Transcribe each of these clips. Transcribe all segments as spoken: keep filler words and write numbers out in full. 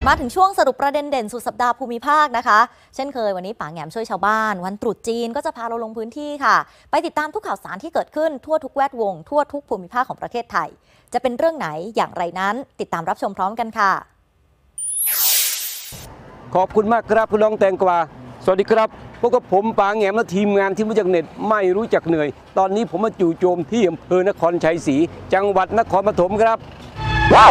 มาถึงช่วงสรุปประเด็นเด่นสุดสัปดาห์ภูมิภาคนะคะเช่นเคยวันนี้ป๋าแหงมช่วยชาวบ้านวันตรุษจีนก็จะพาเราลงพื้นที่ค่ะไปติดตามทุกข่าวสารที่เกิดขึ้นทั่วทุกแวดวงทั่วทุกภูมิภาคของประเทศไทยจะเป็นเรื่องไหนอย่างไรนั้นติดตามรับชมพร้อมกันค่ะขอบคุณมากครับคุณน้องแตงกวาสวัสดีครับพวกกับผมป๋าแหงมและทีมงานที่รู้จักเน็ตไม่รู้จักเหนื่อยตอนนี้ผมมาจู่โจมที่อำเภอนครชัยศรีจังหวัดนครปฐมครับว้าว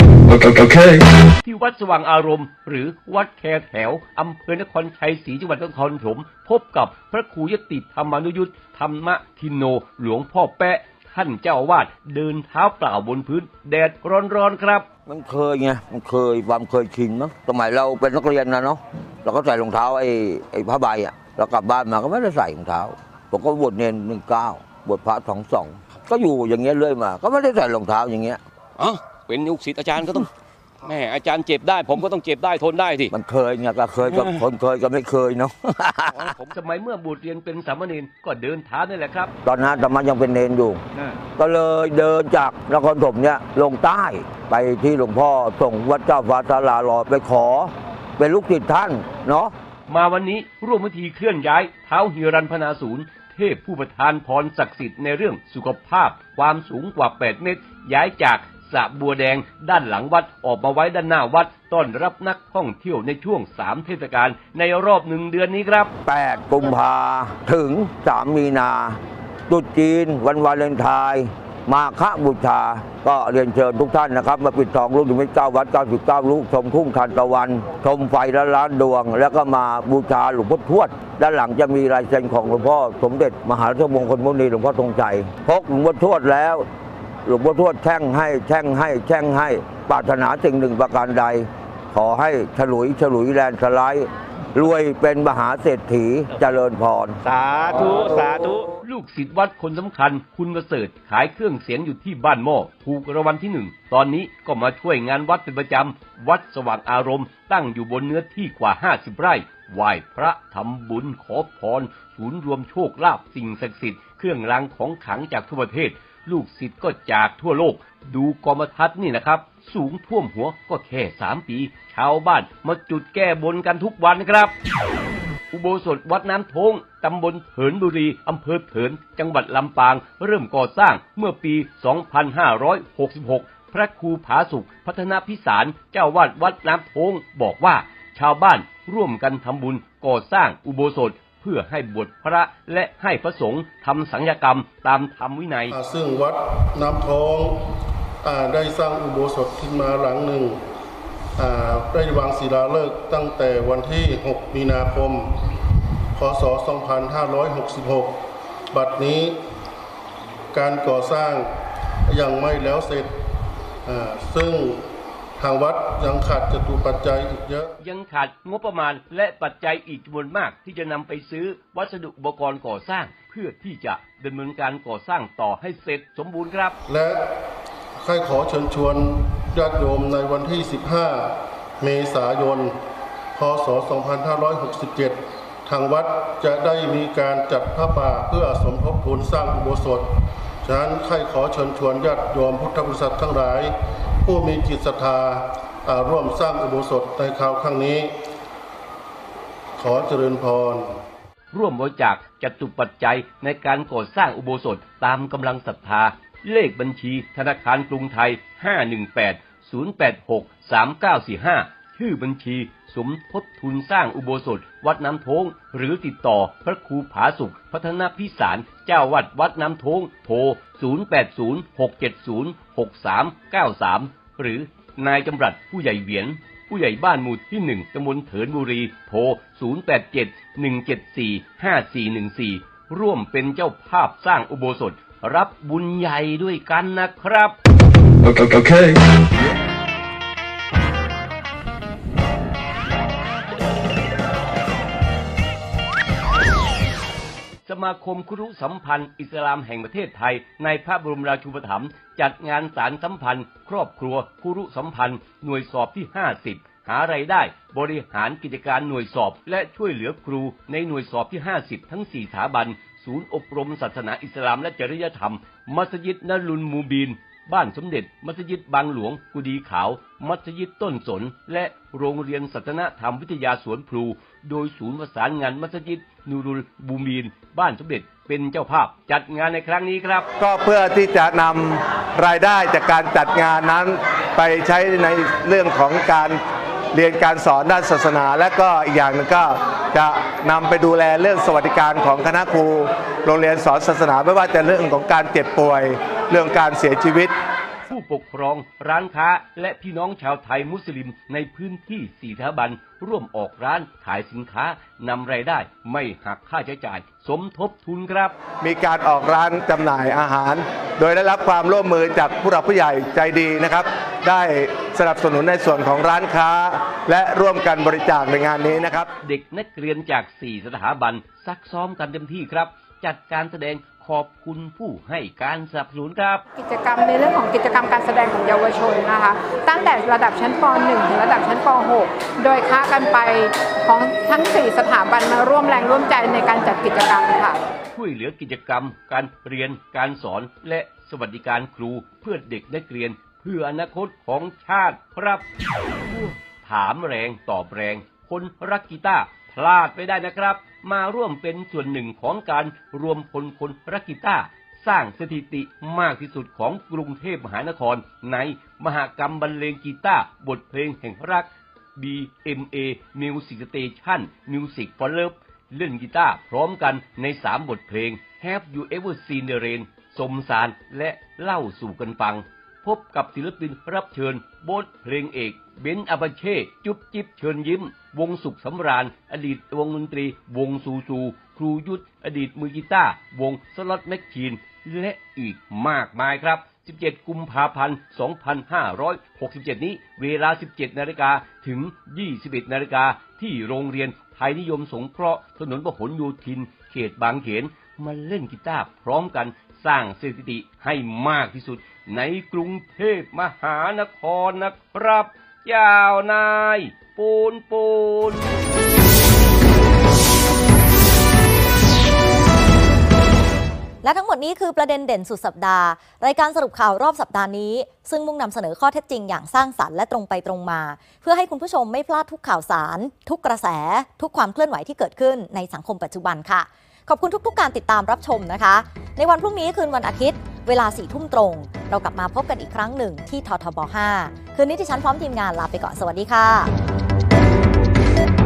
Okay. ที่วัดสว่างอารมณ์หรือวัดแคแถวอำเภอนครชัยศรีจังหวัดนครปฐมพบกับพระครูยติธรรมานุยุตธรรมทินโนหลวงพ่อแปะท่านเจ้าอาวาสเดินเท้าเปล่าบนพื้นแดดร้อนๆครับมันเคยไงมันเคยความเคยชินมั้งสมัยเราเป็นนักเรียนนะเนาะเราก็ใส่รองเท้าไอ้ไอ้ผ้าใบอ่ะเรากลับบ้านมาก็ไม่ได้ใส่รองเท้าผมก็บวชเนรหนึ่งเก้าบวชพระสองสองก็อยู่อย่างเงี้ยเรื่อยมาก็ไม่ได้ใส่รองเท้าอย่างเงี้ยอ๋อเป็นลูกศิษย์อาจารย์ก็ต้องแม่อาจารย์เจ็บได้ผมก็ต้องเจ็บได้ทนได้สิมันเคยไงก็เคยกับคนเคยก็ไม่เคยเนาะผมสมัยเมื่อบวชเรียนเป็นสามเณรก็เดินเท้านี่แหละครับตอนนั้นธรรมะยังเป็นเนรอยู่ก็เลยเดินจากนครปฐมเนี่ยลงใต้ไปที่หลวงพ่อส่งวัดเจ้าฟ้าศาลาลอไปขอเป็นลูกศิษย์ท่านเนาะมาวันนี้ร่วมพิธีเคลื่อนย้ายเท้าหิรันพนาศูนย์เทพผู้ประทานพรศักดิ์สิทธิ์ในเรื่องสุขภาพความสูงกว่าแปดเมตรย้ายจากสระบัวแดงด้านหลังวัดออกมาไว้ด้านหน้าวัดต้อนรับนักท่องเที่ยวในช่วงสามเทศกาลในรอบหนึ่งเดือนนี้ครับแปดกุมภาถึงสามมีนาตรุษจีนวันวาเลนไทน์มาฆบูชาก็เรียนเชิญทุกท่านนะครับมาปิดทองลูกนิมิตเก้าวัดเก้าสิบเก้าลูกชมทุ่งทานตะวันชมไฟละล้านดวงแล้วก็มาบูชาหลวงพ่อทวดด้านหลังจะมีลายเซ็นของหลวงพ่อสมเด็จมหาราชมงคลมุนีหลวงพ่อธงชัยพกหลวงพ่อทวดแล้วหลวงพ่อทวดแช่งให้แช่งให้แช่งให้ปรารถนาสิ่งหนึ่งประการใดขอให้ฉลุยฉลุยแลนสไลด์รวยเป็นมหาเศรษฐีเจริญพรสาธุสาธุลูกศิษย์วัดคนสำคัญคุณประเสริฐขายเครื่องเสียงอยู่ที่บ้านหม้อถูกรางวัลที่หนึ่งตอนนี้ก็มาช่วยงานวัดเป็นประจำวัดสว่างอารมณ์ตั้งอยู่บนเนื้อที่กว่าห้าสิบไร่ไหว้พระทำบุญขอพรศูนย์รวมโชคลาภสิ่งศักดิ์สิทธิ์เครื่องรางของขลังจากทั่วประเทศลูกศิษย์ก็จากทั่วโลกดูกรมทัศน์นี่นะครับสูงท่วมหัวก็แค่สามปีชาวบ้านมาจุดแก้บนกันทุกวันครับอุโบสถวัดน้ำทงตำบลเถินบุรีอำเภอเถินจังหวัดลำปางเริ่มก่อสร้างเมื่อปี สองพันห้าร้อยหกสิบหก พระครูผาสุขพัฒนาพิสารเจ้าวาดวัดน้ำทงบอกว่าชาวบ้านร่วมกันทำบุญก่อสร้างอุโบสถเพื่อให้บวชพระและให้พระสงฆ์ทำสังฆกรรมตามธรรมวินัยซึ่งวัดน้ำทองได้สร้างอุโบสถขึ้นมาหลังหนึ่งได้วางศิลาฤกษ์ตั้งแต่วันที่หกมีนาคมพศสองพันห้าร้อยหกสิบหกบัดนี้การก่อสร้างยังไม่แล้วเสร็จซึ่งทางวัดยังขาดจตุปัจจัยอีกเยอะยังขาดงบประมาณและปัจจัยอีกจำนวนมากที่จะนำไปซื้อวัสดุอุปกรณ์ก่อสร้างเพื่อที่จะดำเนินการก่อสร้างต่อให้เสร็จสมบูรณ์ครับและใครขอเชิญชวนญาติโยมในวันที่สิบห้าเมษายนพศสองพันห้าร้อยหกสิบเจ็ดทางวัดจะได้มีการจัดผ้าป่าเพื่อสมทบทุนสร้างอุโบสถฉะนั้นใครขอเชิญชวนญาติโยมพุทธบริษัททั้งหลายผู้มีจิตศรัทธาร่วมสร้างอุโบสถในคราวครั้งนี้ขอเจริญพรร่วมบริจาคจตุปัจจัยในการก่อสร้างอุโบสถตามกำลังศรัทธาเลขบัญชีธนาคารกรุงไทยห้า หนึ่ง แปด ศูนย์ แปด หก สาม เก้า สี่ ห้าชื่อบัญชีสมทบทุนสร้างอุโบสถวัดน้ำทงหรือติดต่อพระครูผาสุขพัฒนาพิสารเจ้าวาดวัดน้ำทงโทรศูนย์ แปด ศูนย์ หก เจ็ด ศูนย์ หก สาม เก้า สามหรือนายจำรัดผู้ใหญ่เหวียนผู้ใหญ่บ้านหมู่ที่หนึ่งตำบลเถินบุรีโทรศูนย์ แปด เจ็ด หนึ่ง เจ็ด สี่ ห้า สี่ หนึ่ง สี่ร่วมเป็นเจ้าภาพสร้างอุโบสถรับบุญใหญ่ด้วยกันนะครับโอเคโอเคสมาคมครุสัมพันธ์อิสลามแห่งประเทศไทยในพระบรมราชูปถัมภ์จัดงานสารสัมพันธ์ครอบครัวครุสัมพันธ์หน่วยสอบที่ห้าสิบหารายได้บริหารกิจการหน่วยสอบและช่วยเหลือครูในหน่วยสอบที่ห้าสิบทั้งสี่สถาบันศูนย์อบรมศาสนาอิสลามและจริยธรรมมัสยิดนรุลมูบีนบ้านสมเด็จมัสยิดบางหลวงกุดีขาวมัสยิดต้นสนและโรงเรียนศาสนธรรมวิทยาสวนพลูโดยศูนย์ประสานงานมัสยิดนูรุลบูมีนบ้านสมเด็จเป็นเจ้าภาพจัดงานในครั้งนี้ครับก็เพื่อที่จะนำรายได้จากการจัดงานนั้นไปใช้ในเรื่องของการเรียนการสอนด้านศาสนา และก็อีกอย่างนึงก็จะนำไปดูแลเรื่องสวัสดิการของคณะครูโรงเรียนสอนศาสนาไม่ว่าจะเรื่องของการเจ็บป่วยเรื่องการเสียชีวิตผู้ปกครองร้านค้าและพี่น้องชาวไทยมุสลิมในพื้นที่สี่สถาบันร่วมออกร้านขายสินค้านำรายได้ไม่หักค่าใช้จ่ายสมทบทุนครับมีการออกร้านจำหน่ายอาหารโดยได้รับความร่วมมือจากผู้หลักผู้ใหญ่ใจดีนะครับได้สนับสนุนในส่วนของร้านค้าและร่วมกันบริจาคในงานนี้นะครับเด็กนักเรียนจากสี่สถาบันซักซ้อมกันเต็มที่ครับจัดการแสดงขอบคุณผู้ให้การสนับสนุนครับกิจกรรมในเรื่องของกิจกรรมการแสดงของเยาวชนนะคะตั้งแต่ระดับชั้นป หนึ่ง ถึงระดับชั้นป หก โดยค้ากันไปของทั้งสี่สถาบันมาร่วมแรงร่วมใจในการจัดกิจกรรมค่ะช่วยเหลือกิจกรรมการเรียนการสอนและสวัสดิการครูเพื่อเด็กนักเรียนเพื่ออนาคตของชาติครับถามแรงตอบแรงคนรักกีตาร์พลาดไม่ได้นะครับมาร่วมเป็นส่วนหนึ่งของการรวมพลคนรักกีตาร์สร้างสถิติมากที่สุดของกรุงเทพมหานครในมหกรรมบรรเลงกีตาร์บทเพลงแห่งรัก บี เอ็ม เอ Music Station Music for Love เล่นกีตาร์พร้อมกันในสามบทเพลง Have You Ever Seen the Rain สมสารและเล่าสู่กันฟังพบกับศิลปินรับเชิญบทเพลงเอกเบนซ์อาบาเช่จุ๊บจิ๊บเชิญยิ้มวงสุขสำราญอดีตวงดนตรีวงซูซูครูยุทธอดีตมือกีตาร์วงสล็อตแมชชีนและอีกมากมายครับสิบเจ็ดกุมภาพันธ์สองพันห้าร้อยหกสิบเจ็ดนี้เวลา สิบเจ็ดนาฬิกา ถึง ยี่สิบเอ็ดนาฬิกาที่โรงเรียนไทยนิยมสงเคราะห์ถนนพหลโยธินเขตบางเขนมาเล่นกีตาร์พร้อมกันสร้างสถิติให้มากที่สุดในกรุงเทพมหานครนะครับยาวนายปูนปูนและทั้งหมดนี้คือประเด็นเด่นสุดสัปดาห์รายการสรุปข่าวรอบสัปดาห์นี้ซึ่งมุ่งนำเสนอข้อเท็จจริงอย่างสร้างสรรค์และตรงไปตรงมาเพื่อให้คุณผู้ชมไม่พลาดทุกข่าวสารทุกกระแสทุกความเคลื่อนไหวที่เกิดขึ้นในสังคมปัจจุบันค่ะขอบคุณทุกๆการติดตามรับชมนะคะในวันพรุ่งนี้คืนวันอาทิตย์เวลาสี่ทุ่มตรงเรากลับมาพบกันอีกครั้งหนึ่งที่ททบ ห้าคืนนี้ที่ฉันพร้อมทีมงานลาไปก่อนสวัสดีค่ะ